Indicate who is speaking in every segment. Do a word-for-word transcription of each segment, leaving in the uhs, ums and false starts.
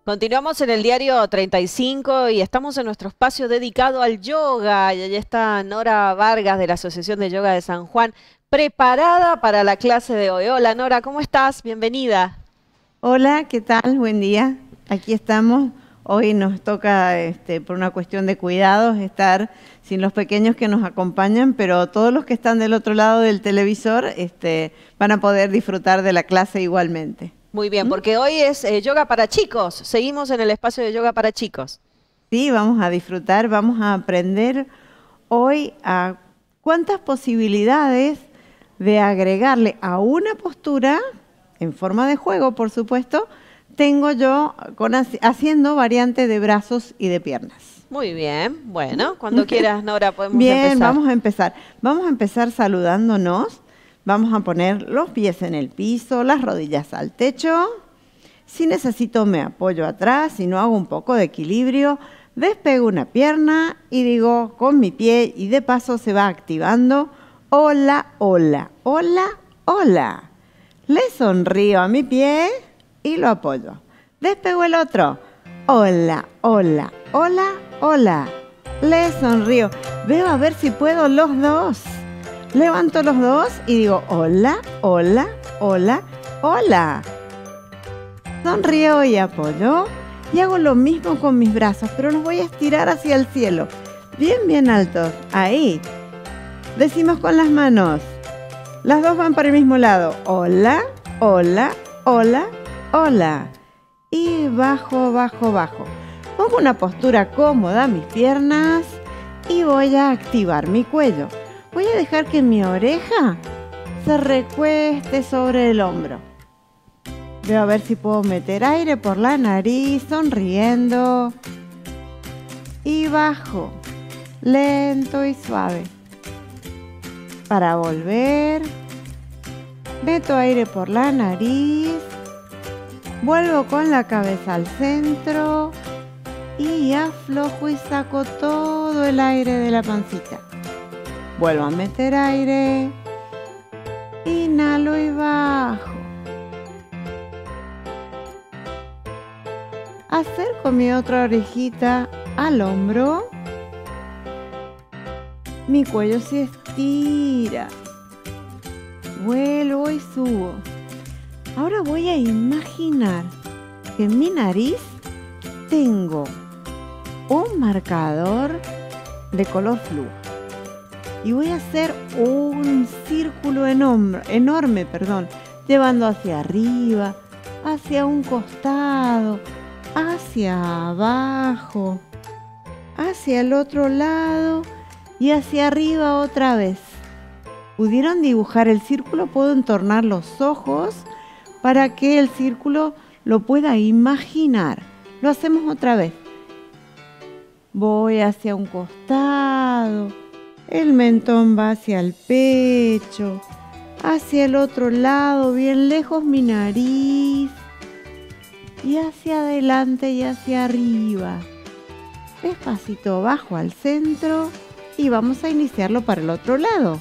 Speaker 1: Continuamos en el diario treinta y cinco y estamos en nuestro espacio dedicado al yoga. Y allí está Nora Vargas de la Asociación de Yoga de San Juan, preparada para la clase de hoy. Hola Nora, ¿cómo estás? Bienvenida.
Speaker 2: Hola, ¿qué tal? Buen día. Aquí estamos. Hoy nos toca, este, por una cuestión de cuidados, estar sin los pequeños que nos acompañan, pero todos los que están del otro lado del televisor este, van a poder disfrutar de la clase igualmente.
Speaker 1: Muy bien,
Speaker 2: ¿Mm?
Speaker 1: porque hoy es eh, yoga para chicos. Seguimos en el espacio de yoga para chicos.
Speaker 2: Sí, vamos a disfrutar, vamos a aprender hoy a cuántas posibilidades de agregarle a una postura, en forma de juego, por supuesto, tengo yo con, haciendo variantes de brazos y de piernas.
Speaker 1: Muy bien, bueno, cuando quieras, Nora, podemos
Speaker 2: Bien,
Speaker 1: empezar.
Speaker 2: Bien, vamos a empezar. Vamos a empezar saludándonos. Vamos a poner los pies en el piso, las rodillas al techo. Si necesito me apoyo atrás, si no hago un poco de equilibrio, despego una pierna y digo con mi pie y de paso se va activando. Hola, hola, hola, hola. Le sonrío a mi pie y lo apoyo. Despego el otro. Hola, hola, hola, hola. Le sonrío. Veo a ver si puedo los dos. Levanto los dos y digo hola, hola, hola, hola. Sonrío y apoyo. Y hago lo mismo con mis brazos, pero los voy a estirar hacia el cielo. Bien, bien altos. Ahí. Decimos con las manos. Las dos van para el mismo lado. Hola, hola, hola, hola. Y bajo, bajo, bajo. Pongo una postura cómoda, mis piernas, y voy a activar mi cuello. Voy a dejar que mi oreja se recueste sobre el hombro. Veo a ver si puedo meter aire por la nariz, sonriendo. Y bajo, lento y suave. Para volver, meto aire por la nariz. Vuelvo con la cabeza al centro y aflojo y saco todo el aire de la pancita. Vuelvo a meter aire, inhalo y bajo. Acerco mi otra orejita al hombro. Mi cuello se estira. Vuelvo y subo. Ahora voy a imaginar que en mi nariz tengo un marcador de color fluo. Y voy a hacer un círculo enorme, enorme, perdón, llevando hacia arriba, hacia un costado, hacia abajo, hacia el otro lado y hacia arriba otra vez. ¿Pudieron dibujar el círculo? Puedo entornar los ojos para que el círculo lo pueda imaginar. Lo hacemos otra vez. Voy hacia un costado. El mentón va hacia el pecho, hacia el otro lado, bien lejos mi nariz, y hacia adelante y hacia arriba. Despacito bajo al centro y vamos a iniciarlo para el otro lado.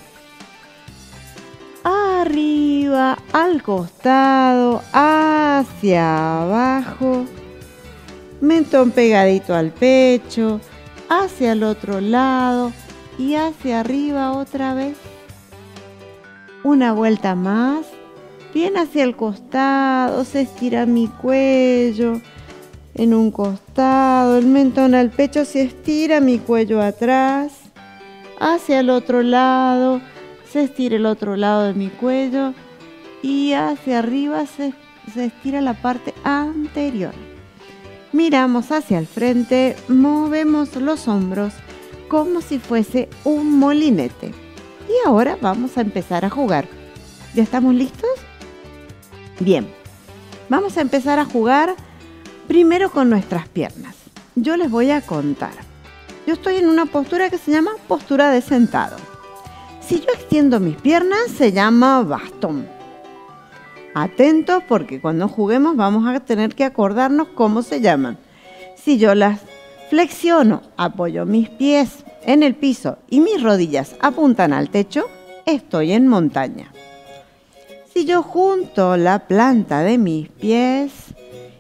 Speaker 2: Arriba, al costado, hacia abajo, mentón pegadito al pecho, hacia el otro lado, y hacia arriba otra vez. Una vuelta más. Bien hacia el costado. Se estira mi cuello. En un costado. El mentón al pecho. Se estira mi cuello atrás. Hacia el otro lado. Se estira el otro lado de mi cuello. Y hacia arriba se, se estira la parte anterior. Miramos hacia el frente. Movemos los hombros como si fuese un molinete. Y ahora vamos a empezar a jugar. ¿Ya estamos listos? Bien. Vamos a empezar a jugar primero con nuestras piernas. Yo les voy a contar. Yo estoy en una postura que se llama postura de sentado. Si yo extiendo mis piernas, se llama bastón. Atentos porque cuando juguemos vamos a tener que acordarnos cómo se llaman. Si yo las flexiono, apoyo mis pies en el piso y mis rodillas apuntan al techo, estoy en montaña. Si yo junto la planta de mis pies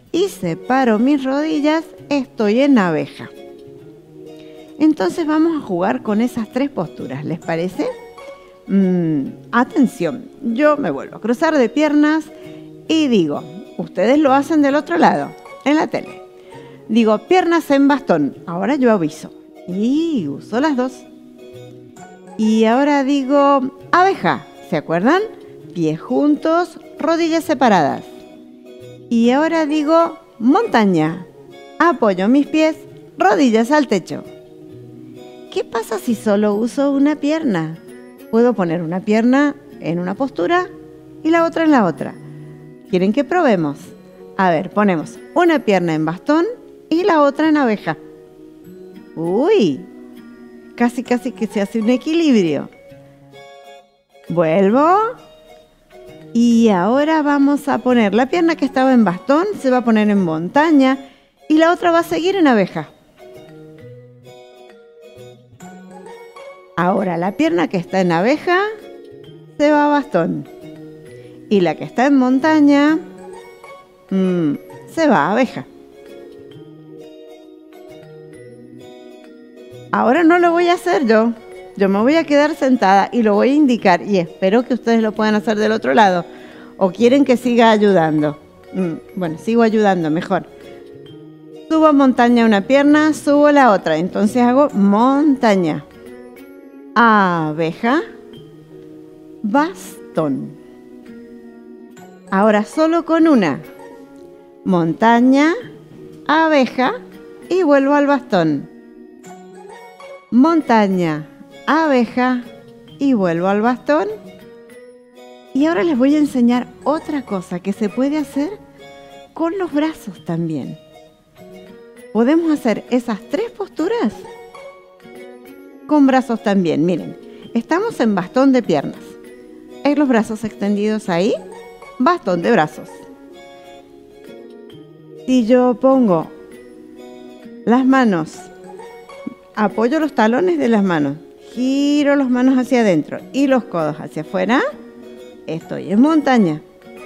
Speaker 2: y separo mis rodillas, estoy en abeja. Entonces vamos a jugar con esas tres posturas, ¿les parece? Mm, atención, yo me vuelvo a cruzar de piernas y digo, ustedes lo hacen del otro lado, en la tele. Digo, piernas en bastón, ahora yo aviso. Y uso las dos. Y ahora digo, abeja, ¿se acuerdan? Pies juntos, rodillas separadas. Y ahora digo, montaña. Apoyo mis pies, rodillas al techo. ¿Qué pasa si solo uso una pierna? Puedo poner una pierna en una postura y la otra en la otra. ¿Quieren que probemos? A ver, ponemos una pierna en bastón y la otra en abeja. ¡Uy! Casi, casi que se hace un equilibrio. Vuelvo. Y ahora vamos a poner la pierna que estaba en bastón, se va a poner en montaña y la otra va a seguir en abeja. Ahora la pierna que está en abeja se va a bastón. Y la que está en montaña mmm, se va a abeja. Ahora no lo voy a hacer yo. Yo me voy a quedar sentada y lo voy a indicar. Y espero que ustedes lo puedan hacer del otro lado. ¿O quieren que siga ayudando? Mm, bueno, sigo ayudando mejor. Subo montaña una pierna, subo la otra. Entonces hago montaña. Abeja. Bastón. Ahora solo con una. Montaña. Abeja. Y vuelvo al bastón. Montaña, abeja y vuelvo al bastón. Y ahora les voy a enseñar otra cosa que se puede hacer con los brazos también. Podemos hacer esas tres posturas con brazos también. Miren, estamos en bastón de piernas. ¿Hay los brazos extendidos ahí? Bastón de brazos. Si yo pongo las manos, apoyo los talones de las manos, giro las manos hacia adentro y los codos hacia afuera, estoy en montaña.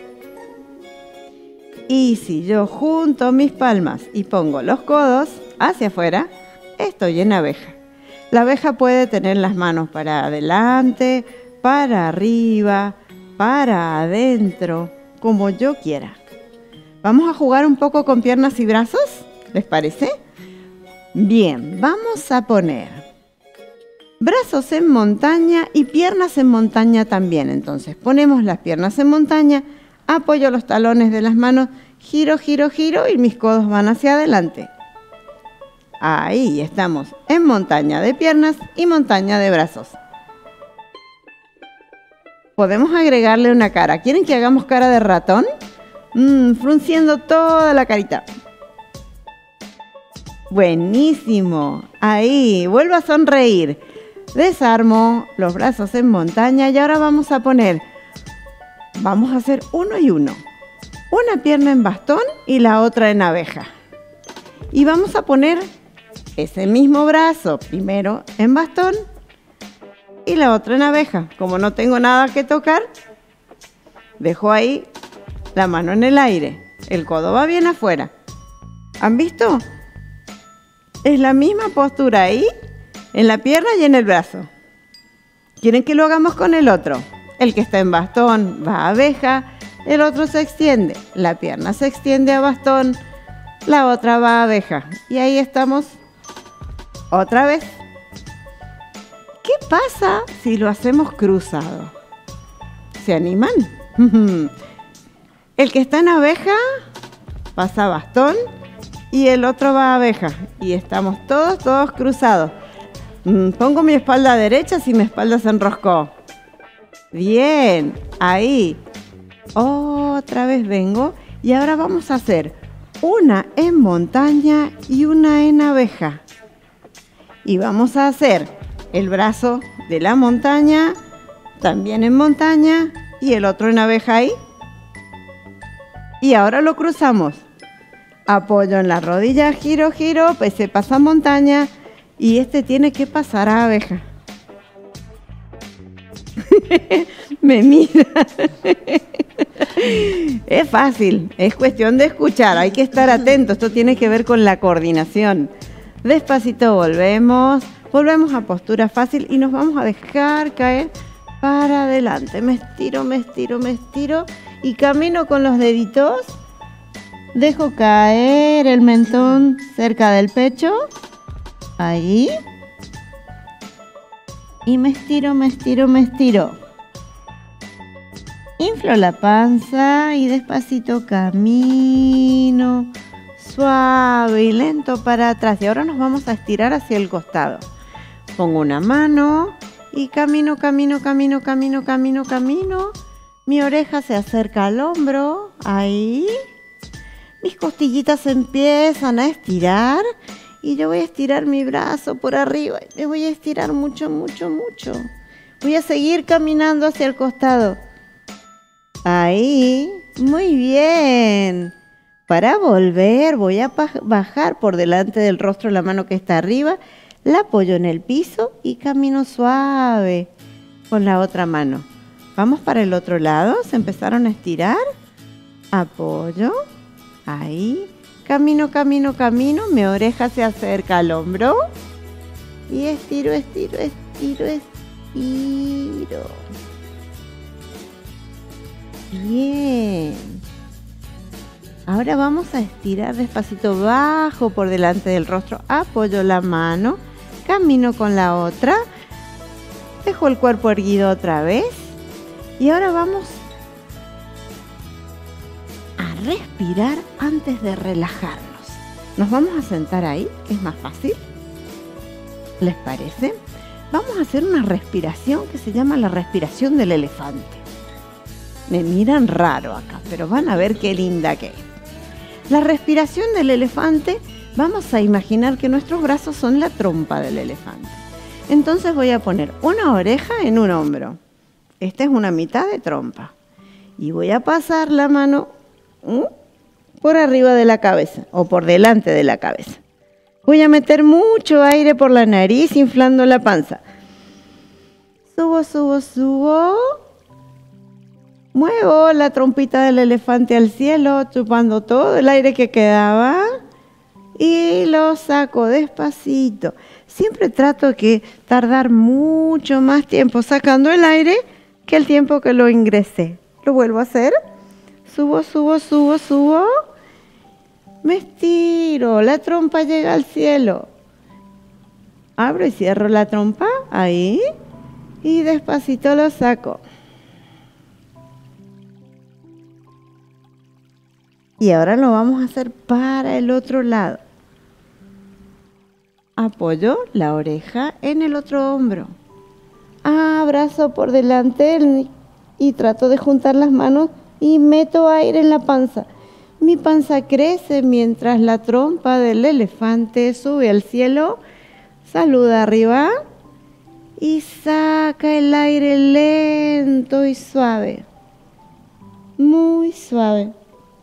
Speaker 2: Y si yo junto mis palmas y pongo los codos hacia afuera, estoy en abeja. La abeja puede tener las manos para adelante, para arriba, para adentro, como yo quiera. ¿Vamos a jugar un poco con piernas y brazos? ¿Les parece? Bien, vamos a poner brazos en montaña y piernas en montaña también. Entonces ponemos las piernas en montaña, apoyo los talones de las manos, giro, giro, giro y mis codos van hacia adelante. Ahí estamos, en montaña de piernas y montaña de brazos. Podemos agregarle una cara. ¿Quieren que hagamos cara de ratón? Mm, frunciendo toda la carita. Buenísimo. Ahí, vuelvo a sonreír. Desarmo los brazos en montaña y ahora vamos a poner, vamos a hacer uno y uno. Una pierna en bastón y la otra en abeja. Y vamos a poner ese mismo brazo, primero en bastón y la otra en abeja. Como no tengo nada que tocar, dejo ahí la mano en el aire. El codo va bien afuera. ¿Han visto? Es la misma postura ahí, en la pierna y en el brazo. ¿Quieren que lo hagamos con el otro? El que está en bastón va a abeja, el otro se extiende. La pierna se extiende a bastón, la otra va a abeja. Y ahí estamos otra vez. ¿Qué pasa si lo hacemos cruzado? ¿Se animan? El que está en abeja pasa a bastón y el otro va a abeja. Y estamos todos, todos cruzados. Pongo mi espalda derecha si mi espalda se enroscó. Bien, ahí. Otra vez vengo y ahora vamos a hacer una en montaña y una en abeja. Y vamos a hacer el brazo de la montaña, también en montaña, y el otro en abeja ahí. Y ahora lo cruzamos. Apoyo en la rodilla, giro, giro, pues se pasa a montaña y este tiene que pasar a abeja. Me mira. Es fácil, es cuestión de escuchar, hay que estar atentos, esto tiene que ver con la coordinación. Despacito volvemos, volvemos a postura fácil y nos vamos a dejar caer para adelante. Me estiro, me estiro, me estiro y camino con los deditos. Dejo caer el mentón cerca del pecho, ahí. Y me estiro, me estiro, me estiro. Inflo la panza y despacito camino, suave y lento para atrás. Y ahora nos vamos a estirar hacia el costado. Pongo una mano y camino, camino, camino, camino, camino, camino. Mi oreja se acerca al hombro, ahí. Mis costillitas empiezan a estirar y yo voy a estirar mi brazo por arriba. Me voy a estirar mucho, mucho, mucho. Voy a seguir caminando hacia el costado. Ahí, muy bien. Para volver voy a bajar por delante del rostro la mano que está arriba, la apoyo en el piso y camino suave con la otra mano. Vamos para el otro lado, se empezaron a estirar, apoyo, ahí, camino, camino, camino, mi oreja se acerca al hombro y estiro, estiro, estiro, estiro. Bien. Ahora vamos a estirar despacito, bajo por delante del rostro, apoyo la mano, camino con la otra, dejo el cuerpo erguido otra vez y ahora vamos a respirar antes de relajarnos. Nos vamos a sentar ahí, que es más fácil. ¿Les parece? Vamos a hacer una respiración que se llama la respiración del elefante. Me miran raro acá, pero van a ver qué linda que es. La respiración del elefante, vamos a imaginar que nuestros brazos son la trompa del elefante. Entonces voy a poner una oreja en un hombro. Esta es una mitad de trompa. Y voy a pasar la mano ¿m? por arriba de la cabeza o por delante de la cabeza. Voy a meter mucho aire por la nariz, inflando la panza. Subo, subo, subo. Muevo la trompita del elefante al cielo, chupando todo el aire que quedaba y lo saco despacito. Siempre trato de tardar mucho más tiempo sacando el aire que el tiempo que lo ingresé. Lo vuelvo a hacer. Subo, subo, subo, subo. Me estiro, la trompa llega al cielo. Abro y cierro la trompa, ahí, y despacito lo saco. Y ahora lo vamos a hacer para el otro lado. Apoyo la oreja en el otro hombro. Abrazo por delante y trato de juntar las manos y meto aire en la panza. Mi panza crece mientras la trompa del elefante sube al cielo, saluda arriba y saca el aire lento y suave. Muy suave.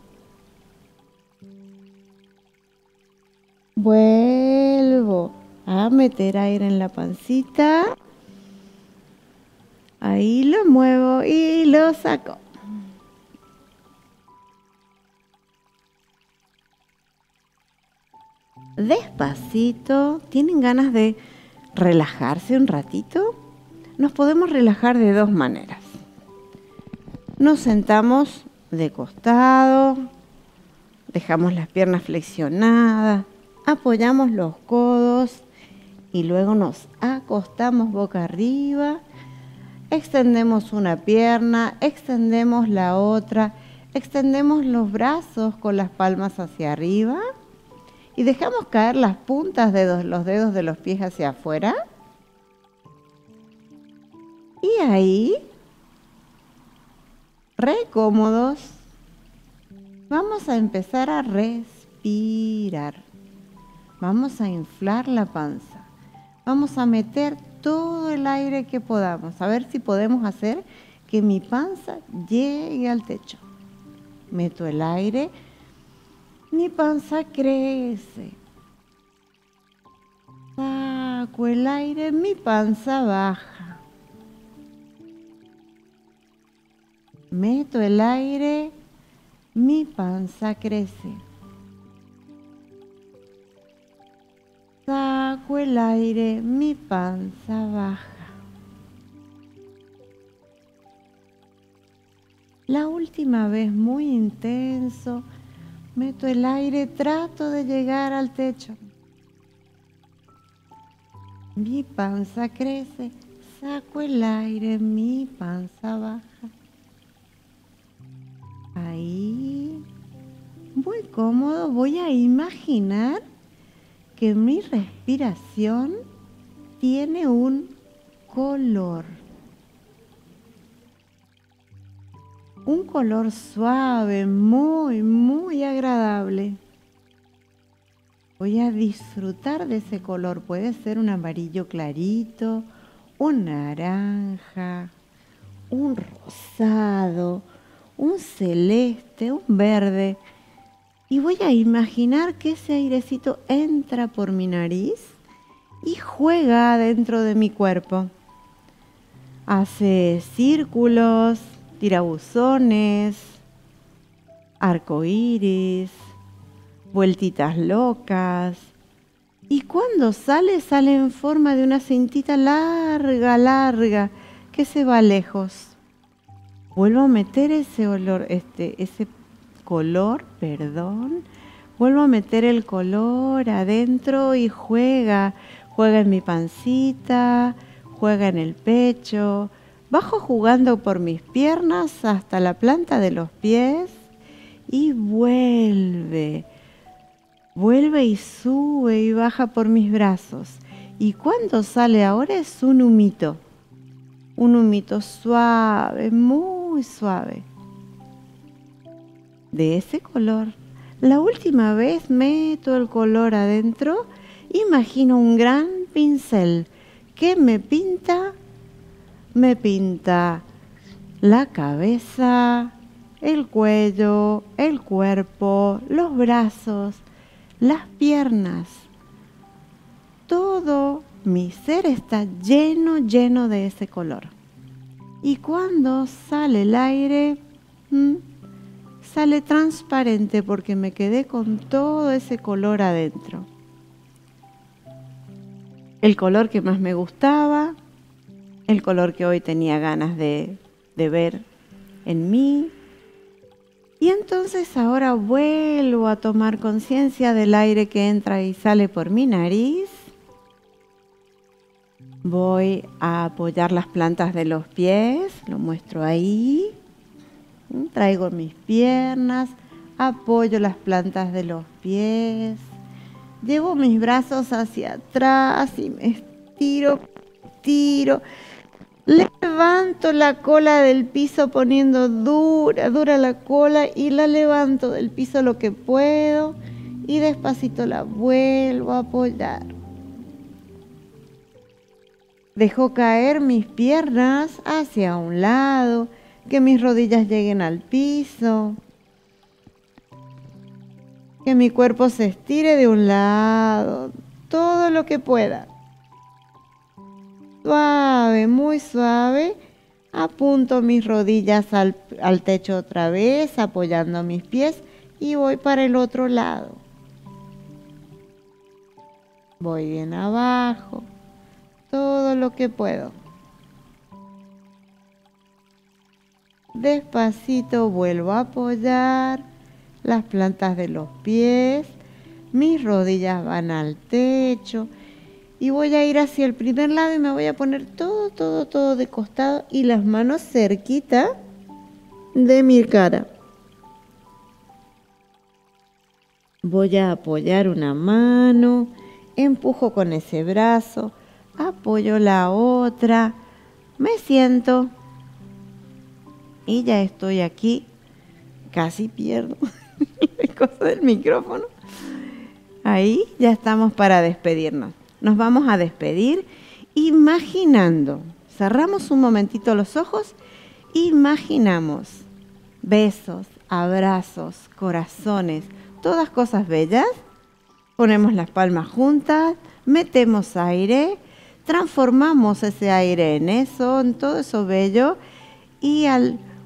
Speaker 2: Vuelvo a meter aire en la pancita. Ahí lo muevo y lo saco. Despacito. ¿Tienen ganas de relajarse un ratito? Nos podemos relajar de dos maneras. Nos sentamos de costado, dejamos las piernas flexionadas, apoyamos los codos y luego nos acostamos boca arriba, extendemos una pierna, extendemos la otra, extendemos los brazos con las palmas hacia arriba y dejamos caer las puntas de los dedos de los pies hacia afuera. Y ahí, re cómodos, vamos a empezar a respirar. Vamos a inflar la panza. Vamos a meter todo el aire que podamos. A ver si podemos hacer que mi panza llegue al techo. Meto el aire. Mi panza crece. Saco el aire. Mi panza baja. meto el aire, mi panza crece. Saco el aire, mi panza baja. La última vez, muy intenso, meto el aire, trato de llegar al techo. Mi panza crece, saco el aire, mi panza baja. Ahí, muy cómodo, voy a imaginar que mi respiración tiene un color. Un color suave, muy, muy agradable. Voy a disfrutar de ese color. Puede ser un amarillo clarito, un naranja, un rosado, un celeste, un verde. Y voy a imaginar que ese airecito entra por mi nariz y juega dentro de mi cuerpo. Hace círculos, tirabuzones, arcoíris, vueltitas locas. Y cuando sale, sale en forma de una cintita larga, larga, que se va lejos. Vuelvo a meter ese olor, este, ese color, perdón. Vuelvo a meter el color adentro y juega. Juega en mi pancita, juega en el pecho. Bajo jugando por mis piernas hasta la planta de los pies y vuelve. Vuelve y sube y baja por mis brazos. Y cuando sale ahora es un humito. Un humito suave, muy suave. De ese color. La última vez meto el color adentro. Imagino un gran pincel que me pinta Me pinta la cabeza, el cuello, el cuerpo, los brazos, las piernas. Todo mi ser está lleno, lleno de ese color. Y cuando sale el aire, ¿m? sale transparente porque me quedé con todo ese color adentro. El color que más me gustaba. El color que hoy tenía ganas de, de ver en mí. Y entonces ahora vuelvo a tomar conciencia del aire que entra y sale por mi nariz. Voy a apoyar las plantas de los pies, lo muestro ahí. Traigo mis piernas, apoyo las plantas de los pies. Llevo mis brazos hacia atrás y me estiro, tiro. Levanto la cola del piso poniendo dura, dura la cola y la levanto del piso lo que puedo y despacito la vuelvo a apoyar. Dejo caer mis piernas hacia un lado, que mis rodillas lleguen al piso, que mi cuerpo se estire de un lado, todo lo que pueda. Suave, muy suave, apunto mis rodillas al, al techo otra vez, apoyando mis pies y voy para el otro lado. Voy bien abajo, todo lo que puedo. Despacito vuelvo a apoyar las plantas de los pies, mis rodillas van al techo. Y voy a ir hacia el primer lado y me voy a poner todo, todo, todo de costado y las manos cerquita de mi cara. Voy a apoyar una mano, empujo con ese brazo, apoyo la otra, me siento y ya estoy aquí. Casi pierdo la cosa del micrófono. Ahí ya estamos para despedirnos. Nos vamos a despedir imaginando, cerramos un momentito los ojos, imaginamos besos, abrazos, corazones, todas cosas bellas. Ponemos las palmas juntas, metemos aire, transformamos ese aire en eso, en todo eso bello y al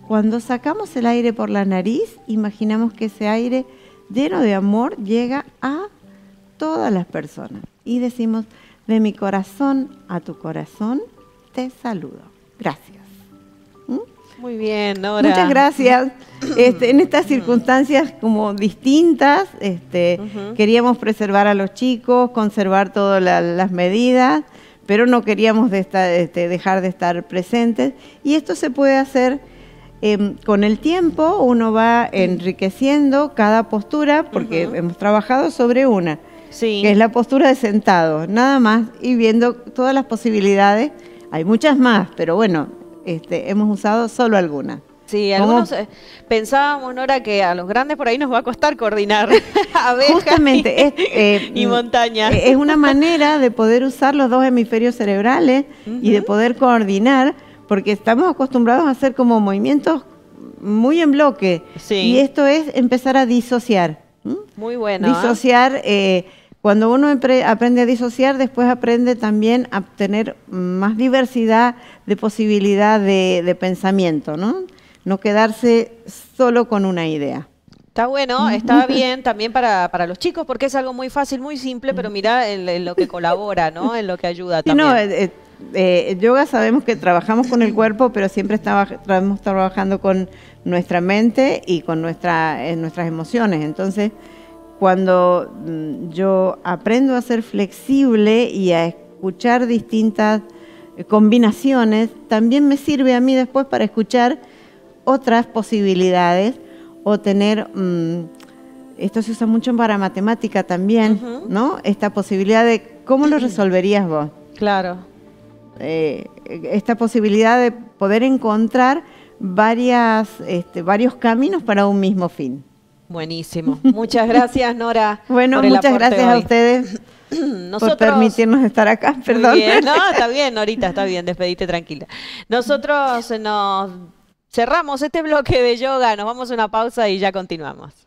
Speaker 2: Cuando sacamos el aire por la nariz, imaginamos que ese aire lleno de amor llega a todas las personas. Y decimos, de mi corazón a tu corazón, te saludo. Gracias. ¿Mm?
Speaker 1: Muy bien, Nora.
Speaker 2: Muchas gracias. Este, en estas circunstancias como distintas, este, uh-huh. queríamos preservar a los chicos, conservar todas la, las medidas, pero no queríamos de estar, este, dejar de estar presentes. Y esto se puede hacer eh, con el tiempo, uno va enriqueciendo cada postura, porque uh-huh. hemos trabajado sobre una, sí. que es la postura de sentado, nada más, y viendo todas las posibilidades. Hay muchas más, pero bueno, este, hemos usado solo algunas.
Speaker 1: Sí, algunos eh, pensábamos, Nora, que a los grandes por ahí nos va a costar coordinar abejas
Speaker 2: Justamente,
Speaker 1: y,
Speaker 2: es, eh,
Speaker 1: y montaña.
Speaker 2: Es una manera de poder usar los dos hemisferios cerebrales uh-huh. y de poder coordinar, porque estamos acostumbrados a hacer como movimientos muy en bloque. Sí. Y esto es empezar a disociar. ¿Mm?
Speaker 1: Muy bueno.
Speaker 2: Disociar, eh, cuando uno aprende a disociar, después aprende también a tener más diversidad de posibilidad de, de pensamiento, ¿no? No quedarse solo con una idea.
Speaker 1: Está bueno, está bien también para, para los chicos, porque es algo muy fácil, muy simple, pero mira en, en lo que colabora, ¿no? En lo que ayuda también.
Speaker 2: Sí, no, eh, eh, yoga sabemos que trabajamos con el cuerpo, pero siempre estamos trabajando con nuestra mente y con nuestra, eh, nuestras emociones. Entonces, cuando mm, yo aprendo a ser flexible y a escuchar distintas eh, combinaciones, también me sirve a mí después para escuchar otras posibilidades o tener, mmm, esto se usa mucho para matemática también, uh-huh. ¿no? Esta posibilidad de cómo lo resolverías vos.
Speaker 1: Claro.
Speaker 2: Eh, esta posibilidad de poder encontrar varias, este, varios caminos para un mismo fin.
Speaker 1: Buenísimo. Muchas gracias, Nora.
Speaker 2: Bueno,
Speaker 1: por el
Speaker 2: muchas gracias
Speaker 1: hoy.
Speaker 2: a ustedes Nosotros, por permitirnos estar acá. Perdón.
Speaker 1: Bien. No, está bien, Norita, está bien, despedite tranquila. Nosotros nos cerramos este bloque de yoga, nos vamos a una pausa y ya continuamos.